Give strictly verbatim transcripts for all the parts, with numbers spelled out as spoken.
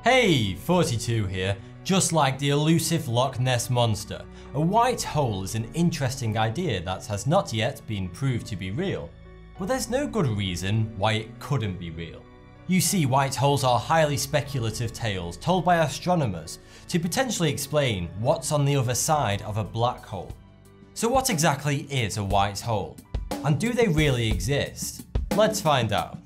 Hey, forty-two here. Just like the elusive Loch Ness monster, a white hole is an interesting idea that has not yet been proved to be real. But there's no good reason why it couldn't be real. You see, white holes are highly speculative tales told by astronomers to potentially explain what's on the other side of a black hole. So what exactly is a white hole? And do they really exist? Let's find out.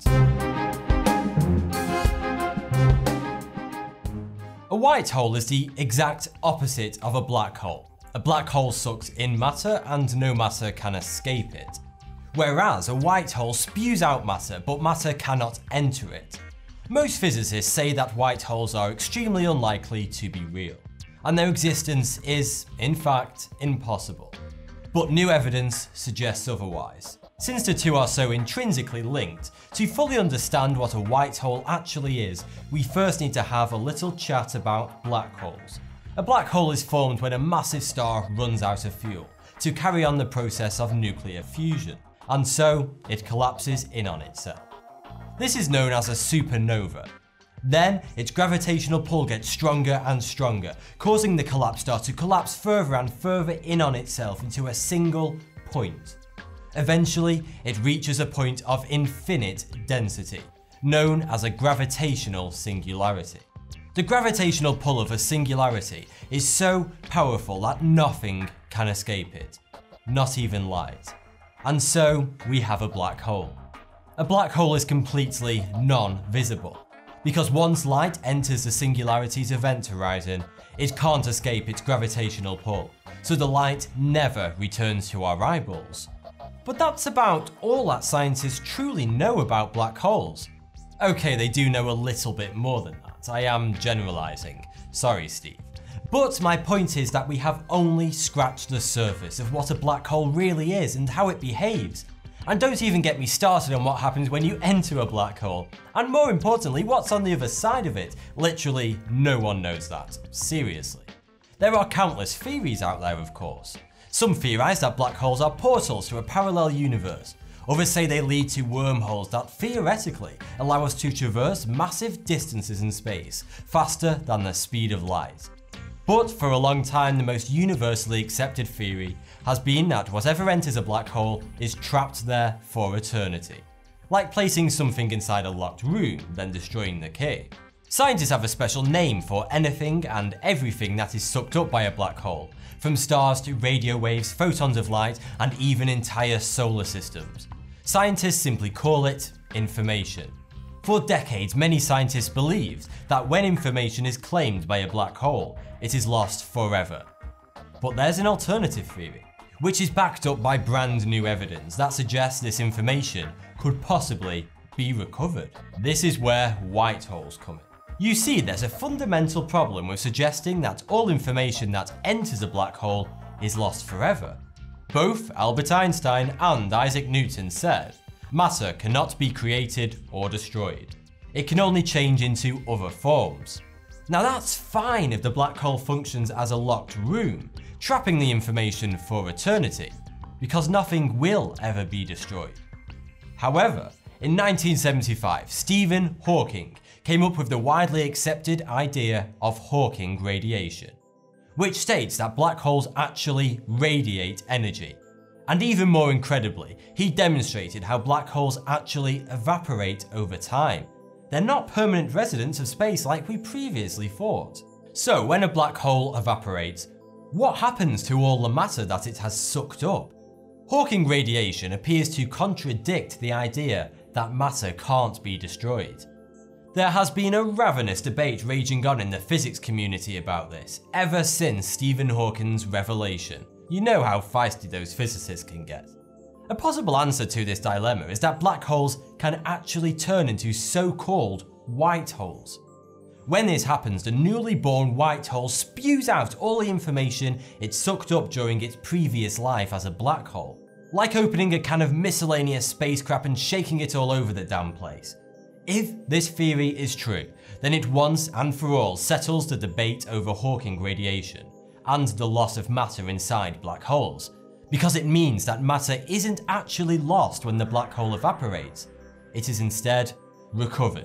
A white hole is the exact opposite of a black hole. A black hole sucks in matter and no matter can escape it. Whereas a white hole spews out matter, but matter cannot enter it. Most physicists say that white holes are extremely unlikely to be real, and their existence is, in fact, impossible. But new evidence suggests otherwise. Since the two are so intrinsically linked, to fully understand what a white hole actually is, we first need to have a little chat about black holes. A black hole is formed when a massive star runs out of fuel to carry on the process of nuclear fusion, and so it collapses in on itself. This is known as a supernova. Then its gravitational pull gets stronger and stronger, causing the collapsed star to collapse further and further in on itself into a single point. Eventually, it reaches a point of infinite density, known as a gravitational singularity. The gravitational pull of a singularity is so powerful that nothing can escape it, not even light. And so we have a black hole. A black hole is completely non-visible, because once light enters the singularity's event horizon, it can't escape its gravitational pull, so the light never returns to our eyeballs. But that's about all that scientists truly know about black holes. Okay, they do know a little bit more than that. I am generalizing. Sorry, Steve. But my point is that we have only scratched the surface of what a black hole really is and how it behaves. And don't even get me started on what happens when you enter a black hole. And more importantly, what's on the other side of it. Literally no one knows that. Seriously. There are countless theories out there, of course. Some theorize that black holes are portals to a parallel universe. Others say they lead to wormholes that theoretically allow us to traverse massive distances in space, faster than the speed of light. But for a long time, the most universally accepted theory has been that whatever enters a black hole is trapped there for eternity. Like placing something inside a locked room, then destroying the key. Scientists have a special name for anything and everything that is sucked up by a black hole, from stars to radio waves, photons of light, and even entire solar systems. Scientists simply call it information. For decades, many scientists believed that when information is claimed by a black hole, it is lost forever. But there's an alternative theory, which is backed up by brand new evidence that suggests this information could possibly be recovered. This is where white holes come in. You see, there's a fundamental problem with suggesting that all information that enters a black hole is lost forever. Both Albert Einstein and Isaac Newton said, matter cannot be created or destroyed. It can only change into other forms. Now that's fine if the black hole functions as a locked room, trapping the information for eternity, because nothing will ever be destroyed. However, in nineteen seventy-five, Stephen Hawking came up with the widely accepted idea of Hawking radiation, which states that black holes actually radiate energy. And even more incredibly, he demonstrated how black holes actually evaporate over time. They're not permanent residents of space like we previously thought. So when a black hole evaporates, what happens to all the matter that it has sucked up? Hawking radiation appears to contradict the idea that matter can't be destroyed. There has been a ravenous debate raging on in the physics community about this, ever since Stephen Hawking's revelation. You know how feisty those physicists can get. A possible answer to this dilemma is that black holes can actually turn into so-called white holes. When this happens, the newly born white hole spews out all the information it sucked up during its previous life as a black hole. Like opening a can of miscellaneous space crap and shaking it all over the damn place. If this theory is true, then it once and for all settles the debate over Hawking radiation and the loss of matter inside black holes, because it means that matter isn't actually lost when the black hole evaporates. It is instead recovered,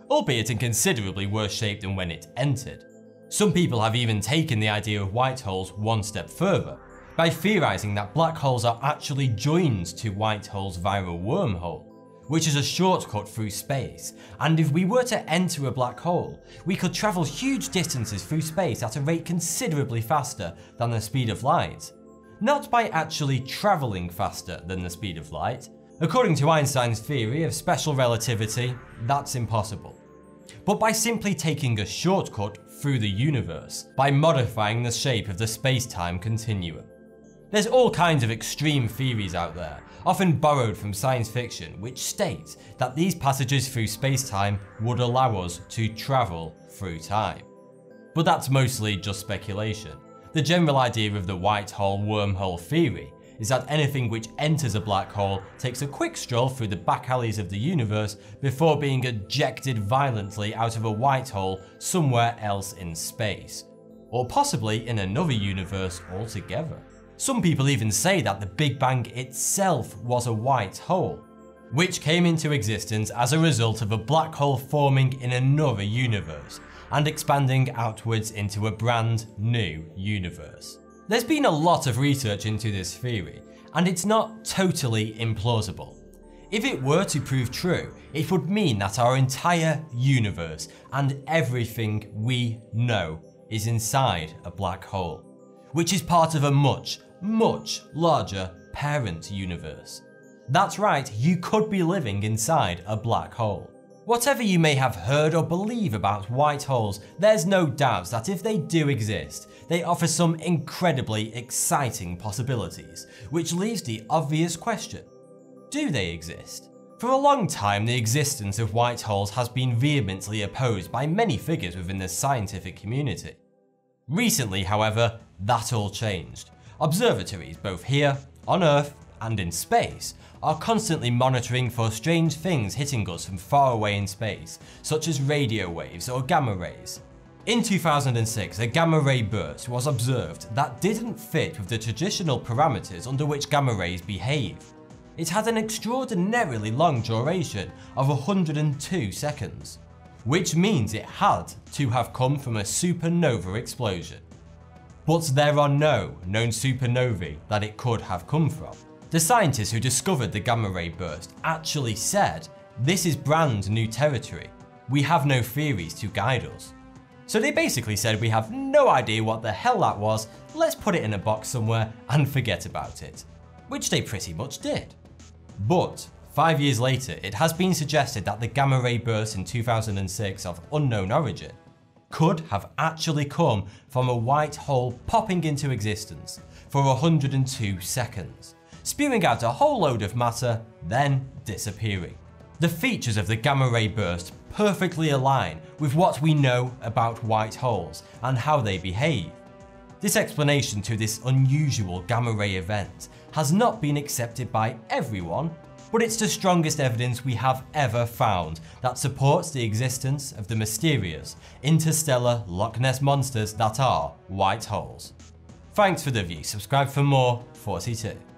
albeit in considerably worse shape than when it entered. Some people have even taken the idea of white holes one step further, by theorising that black holes are actually joined to white holes via a wormhole, which is a shortcut through space, and if we were to enter a black hole, we could travel huge distances through space at a rate considerably faster than the speed of light. Not by actually travelling faster than the speed of light. According to Einstein's theory of special relativity, that's impossible. But by simply taking a shortcut through the universe, by modifying the shape of the space-time continuum. There's all kinds of extreme theories out there, often borrowed from science fiction, which state that these passages through space-time would allow us to travel through time. But that's mostly just speculation. The general idea of the white hole wormhole theory is that anything which enters a black hole takes a quick stroll through the back alleys of the universe before being ejected violently out of a white hole somewhere else in space, or possibly in another universe altogether. Some people even say that the Big Bang itself was a white hole, which came into existence as a result of a black hole forming in another universe and expanding outwards into a brand new universe. There's been a lot of research into this theory, and it's not totally implausible. If it were to prove true, it would mean that our entire universe and everything we know is inside a black hole, which is part of a much, much larger parent universe. That's right, you could be living inside a black hole. Whatever you may have heard or believe about white holes, there's no doubt that if they do exist, they offer some incredibly exciting possibilities, which leaves the obvious question: do they exist? For a long time, the existence of white holes has been vehemently opposed by many figures within the scientific community. Recently, however, that all changed. Observatories, both here, on Earth, and in space, are constantly monitoring for strange things hitting us from far away in space, such as radio waves or gamma rays. In two thousand six, a gamma ray burst was observed that didn't fit with the traditional parameters under which gamma rays behave. It had an extraordinarily long duration of one hundred two seconds, which means it had to have come from a supernova explosion. But there are no known supernovae that it could have come from. The scientists who discovered the gamma ray burst actually said, "This is brand new territory. We have no theories to guide us." So they basically said, "We have no idea what the hell that was, let's put it in a box somewhere and forget about it." Which they pretty much did. But five years later, it has been suggested that the gamma ray burst in two thousand six of unknown origin could have actually come from a white hole popping into existence for one hundred two seconds. Spewing out a whole load of matter, then disappearing. The features of the gamma ray burst perfectly align with what we know about white holes and how they behave. This explanation to this unusual gamma ray event has not been accepted by everyone, but it's the strongest evidence we have ever found that supports the existence of the mysterious interstellar Loch Ness monsters that are white holes. Thanks for the view, subscribe for more forty-two.